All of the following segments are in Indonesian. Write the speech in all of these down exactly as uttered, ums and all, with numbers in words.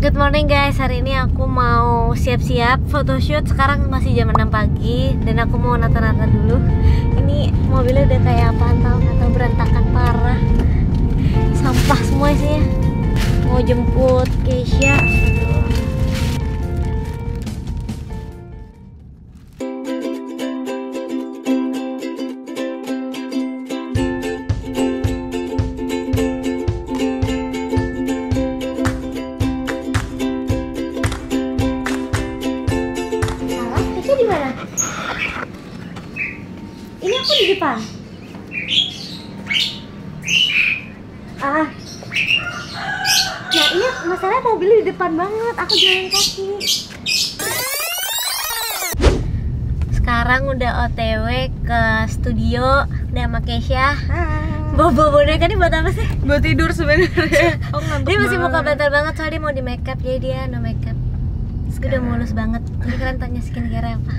Good morning guys, hari ini aku mau siap-siap photoshoot. Sekarang masih jam enam pagi dan aku mau nata-nata dulu. Ini mobilnya udah kayak apaan tau, nggak tahu, berantakan parah. Sampah semua isinya. Mau jemput Keisha. Ini aku di depan. Ah. Nah, iya masalahnya mobilnya di depan banget. Aku jalan kaki. Sekarang udah O T W ke studio udah sama Keisha. Bawa boneka ini buat apa sih? Buat tidur sebenarnya. Oh, dia masih muka bantal banget soalnya dia mau di make up, jadi dia no make up. Terus udah mulus banget. Jadi kalian tanya skincare apa?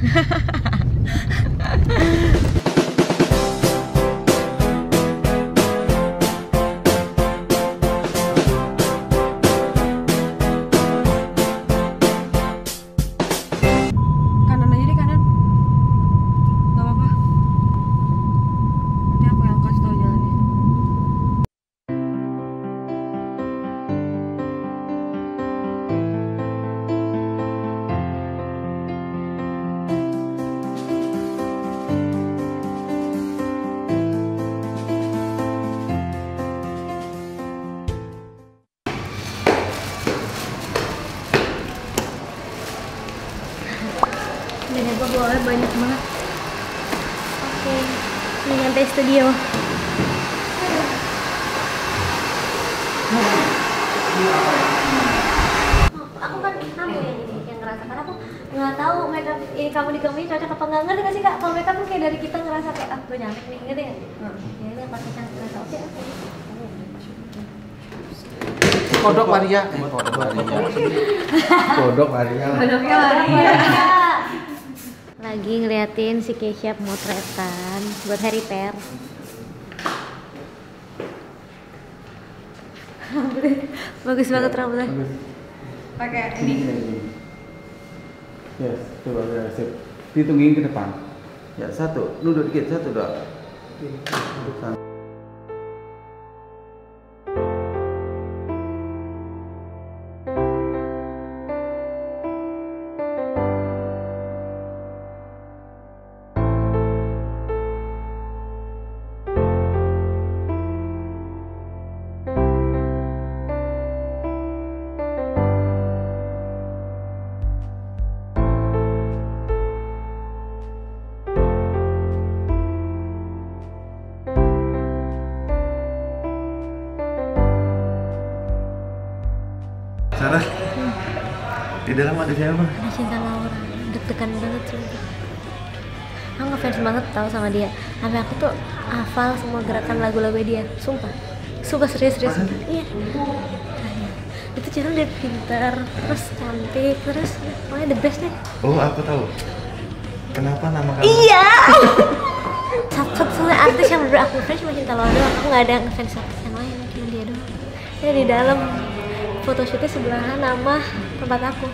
Dan apa bawa banyak banget. Oke, ini nyampe studio. Aku kan kamu yang ini yang ngerasa, karena aku nggak tahu makeup ini kamu di kamu ini cocok apa nggak, ngerti nggak sih kak? Kalau makeup tuh kayak dari kita ngerasa kayak ah gue nyampe nih, ngerti nggak? Ya ini yang pakai cantik ngerasa oke oke. Kodok Maria, kodok Maria, kodok Maria. Kodoknya Maria. Lagi ngeliatin si Keisha pemotretan buat Harry Fair. Bagus banget rambutnya. Pakai ini. Yes, coba ya, sip. Hitungin ke depan. Ya satu, nunduk dikit, satu dua. Satu. Sarah, hmm. Di dalam ada siapa? Ada Cinta Laura, deg-degan banget sumpah. Aku ngefans banget tau sama dia. Sampai aku tuh hafal semua gerakan lagu-lagu dia, sumpah. Sumpah serius-serius. Iya. Itu Cinta dia pintar, terus cantik, terus pokoknya the best deh. Oh, aku tahu. Kenapa nama kamu? Iya. Satu-satunya artis yang bener aku ngefans cuma Cinta Laura doang. Aku nggak ada ngefans artis yang lain, cuma dia doang. Dia di dalam photoshootnya sebelahan nama tempat aku.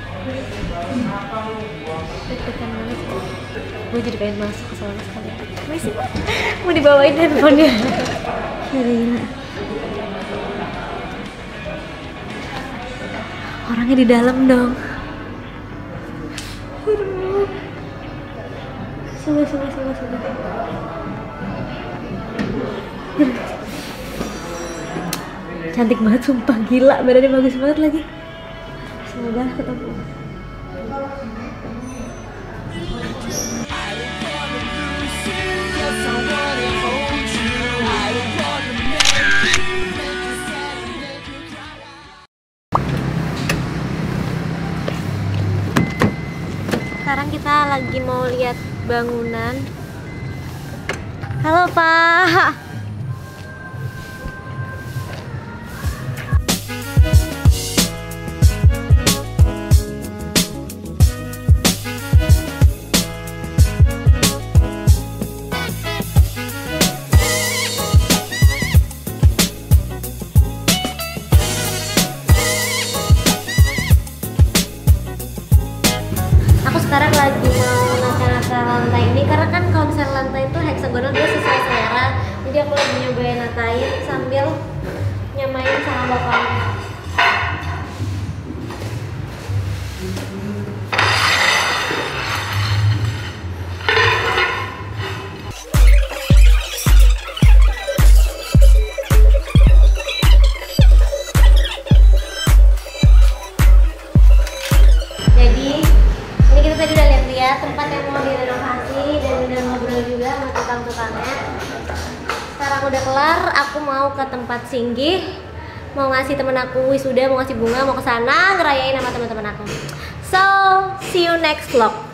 Deg-degan banget. Gue jadi pengen masuk ke sana sekali. Masih mau dibawain handphonenya. Gila. Orangnya di dalam dong. Sudah, sudah, sudah, sudah. Cantik banget sumpah, gila, badannya bagus banget lagi. Semoga ketemu. Sekarang kita lagi mau lihat bangunan. Halo Pak. sekarang lagi mau nata-nata lantai ini karena kan kalau misalnya lantai itu heksagonal dia sesuai selera. Jadi aku lagi nyobain natain sambil nyamain sama bapaknya. Tempat yang mau direnovasi dan udah ngobrol juga sama tukang-tukangnya. Sekarang udah kelar, aku mau ke tempat singgih, mau ngasih temen aku wisuda, mau ngasih bunga, mau ke sana ngerayain sama teman-teman aku. So, see you next vlog.